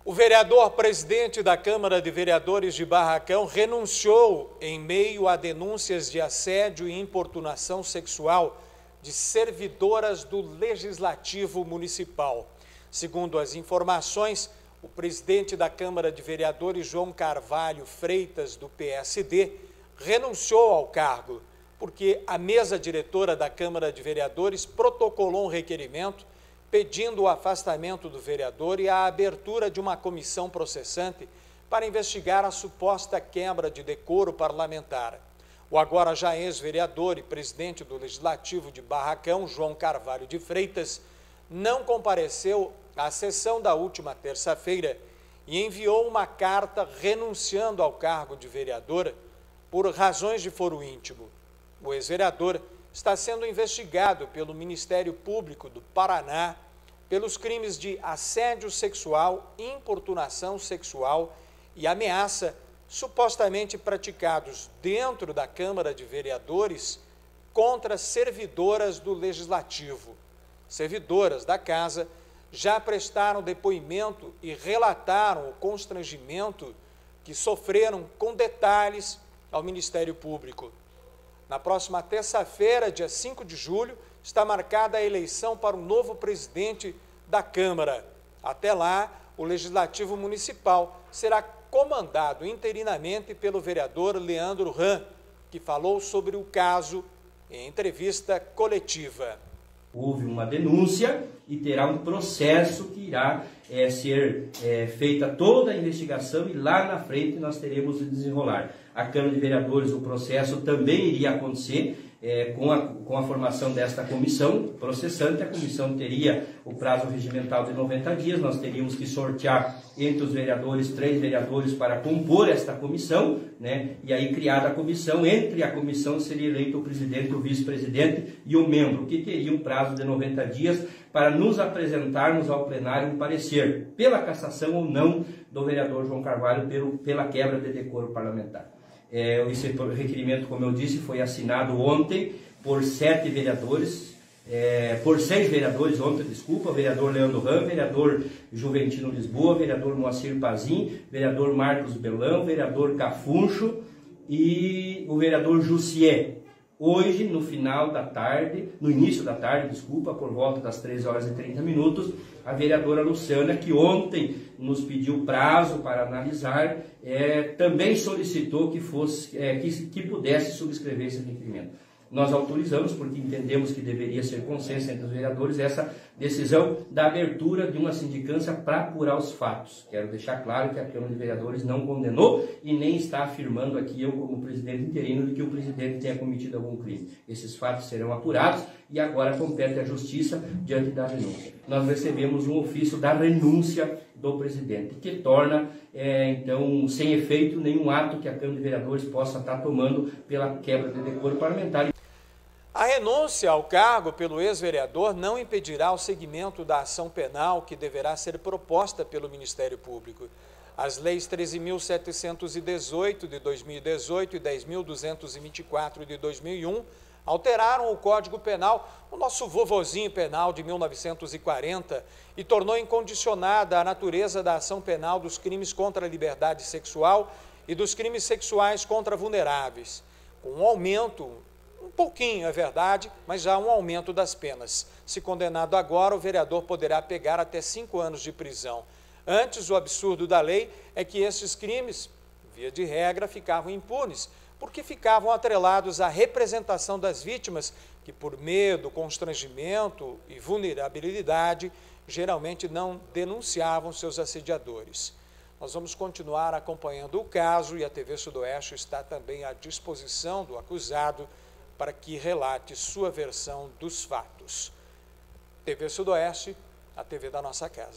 O vereador presidente da Câmara de Vereadores de Barracão renunciou em meio a denúncias de assédio e importunação sexual de servidoras do Legislativo Municipal. Segundo as informações, o presidente da Câmara de Vereadores, João Carvalho Freitas, do PSD, renunciou ao cargo, porque a mesa diretora da Câmara de Vereadores protocolou um requerimento pedindo o afastamento do vereador e a abertura de uma comissão processante para investigar a suposta quebra de decoro parlamentar. O agora já ex-vereador e presidente do Legislativo de Barracão, João Carvalho de Freitas, não compareceu à sessão da última terça-feira e enviou uma carta renunciando ao cargo de vereador por razões de foro íntimo. O ex-vereador está sendo investigado pelo Ministério Público do Paraná pelos crimes de assédio sexual, importunação sexual e ameaça supostamente praticados dentro da Câmara de Vereadores contra servidoras do Legislativo. Servidoras da Casa já prestaram depoimento e relataram o constrangimento que sofreram com detalhes ao Ministério Público. Na próxima terça-feira, dia 5 de julho, está marcada a eleição para o novo presidente da Câmara. Até lá, o Legislativo Municipal será comandado interinamente pelo vereador Leandro Ram, que falou sobre o caso em entrevista coletiva. Houve uma denúncia e terá um processo que irá ser feita toda a investigação e lá na frente nós teremos o desenrolar. A Câmara de Vereadores, o processo também iria acontecer com a formação desta comissão processante. A comissão teria o prazo regimental de 90 dias, nós teríamos que sortear entre os vereadores 3 vereadores para compor esta comissão, né? E aí criada a comissão, entre a comissão seria eleito o presidente, o vice-presidente e o membro, que teria um prazo de 90 dias para nos apresentarmos ao plenário um parecer pela cassação ou não do vereador João Carvalho pela quebra de decoro parlamentar. Esse requerimento, como eu disse, foi assinado ontem por 7 vereadores, por 6 vereadores ontem, desculpa, vereador Leandro Ram, vereador Juventino Lisboa, vereador Moacir Pazin, vereador Marcos Belão, vereador Cafuncho e o vereador Jussier. Hoje, no final da tarde, no início da tarde, desculpa, por volta das 13h30, a vereadora Luciana, que ontem nos pediu prazo para analisar, também solicitou que pudesse subscrever esse requerimento. Nós autorizamos porque entendemos que deveria ser consenso entre os vereadores essa decisão da abertura de uma sindicância para apurar os fatos. Quero deixar claro que a Câmara de Vereadores não condenou e nem está afirmando aqui eu como presidente interino de que o presidente tenha cometido algum crime. Esses fatos serão apurados e agora compete à Justiça diante da renúncia. Nós recebemos um ofício da renúncia do presidente, que torna, então, sem efeito nenhum ato que a Câmara de Vereadores possa estar tomando pela quebra de decoro parlamentar. A renúncia ao cargo pelo ex-vereador não impedirá o seguimento da ação penal que deverá ser proposta pelo Ministério Público. As leis 13.718 de 2018 e 10.224 de 2001 alteraram o Código Penal, o nosso vovozinho penal de 1940, e tornou incondicionada a natureza da ação penal dos crimes contra a liberdade sexual e dos crimes sexuais contra vulneráveis, com um aumento, um pouquinho é verdade, mas já um aumento das penas. Se condenado agora, o vereador poderá pegar até 5 anos de prisão. Antes, o absurdo da lei é que esses crimes, via de regra, ficavam impunes, porque ficavam atrelados à representação das vítimas, que por medo, constrangimento e vulnerabilidade, geralmente não denunciavam seus assediadores. Nós vamos continuar acompanhando o caso e a TV Sudoeste está também à disposição do acusado para que relate sua versão dos fatos. TV Sudoeste, a TV da nossa casa.